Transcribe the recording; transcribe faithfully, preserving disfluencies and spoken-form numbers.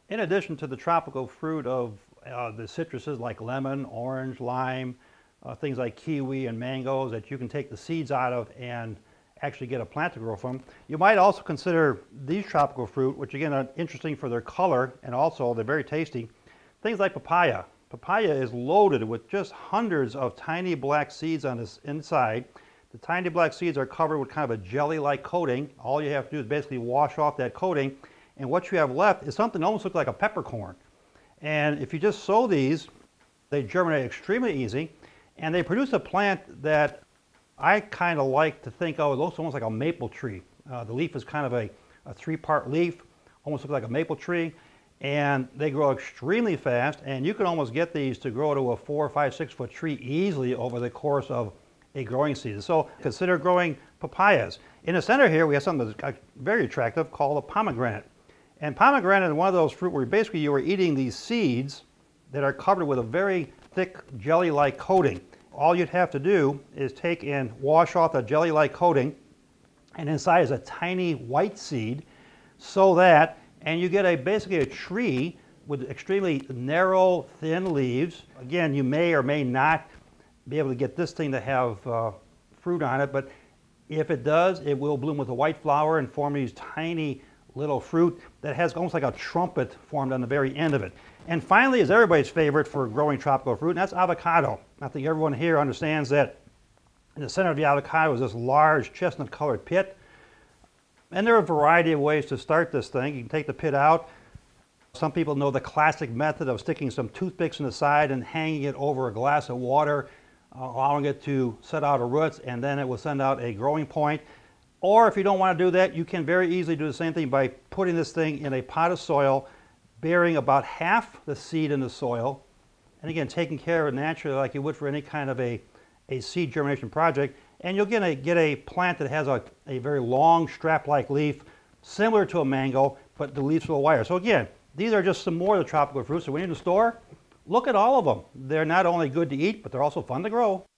In addition to the tropical fruit of uh, the citruses like lemon, orange, lime, uh, things like kiwi and mangoes that you can take the seeds out of and actually get a plant to grow from, you might also consider these tropical fruit, which again are interesting for their color and also they're very tasty. Things like papaya. Papaya is loaded with just hundreds of tiny black seeds on this inside. The tiny black seeds are covered with kind of a jelly-like coating. All you have to do is basically wash off that coating, and what you have left is something that almost looks like a peppercorn. And if you just sow these, they germinate extremely easy, and they produce a plant that I kind of like to think of. It looks almost like a maple tree. Uh, the leaf is kind of a, a three-part leaf, almost looks like a maple tree, and they grow extremely fast, and you can almost get these to grow to a four, five, six foot tree easily over the course of a growing season. So consider growing papayas. In the center here we have something that's very attractive called a pomegranate. And pomegranate is one of those fruit where basically you are eating these seeds that are covered with a very thick jelly-like coating. All you'd have to do is take and wash off the jelly-like coating, and inside is a tiny white seed, so that, and you get a basically a tree with extremely narrow, thin leaves. Again, you may or may not be able to get this thing to have uh, fruit on it, but if it does, it will bloom with a white flower and form these tiny little fruit that has almost like a trumpet formed on the very end of it. And finally is everybody's favorite for growing tropical fruit, and that's avocado. I think everyone here understands that in the center of the avocado is this large chestnut colored pit. And there are a variety of ways to start this thing. You can take the pit out. Some people know the classic method of sticking some toothpicks in the side and hanging it over a glass of water, uh, allowing it to set out a roots, and then it will send out a growing point. Or if you don't want to do that, you can very easily do the same thing by putting this thing in a pot of soil, burying about half the seed in the soil, and again, taking care of it naturally like you would for any kind of a, a seed germination project, and you'll get a, get a plant that has a, a very long strap-like leaf, similar to a mango, but the leaves are a little wider. So again, these are just some more of the tropical fruits. So when you're in the store, look at all of them. They're not only good to eat, but they're also fun to grow.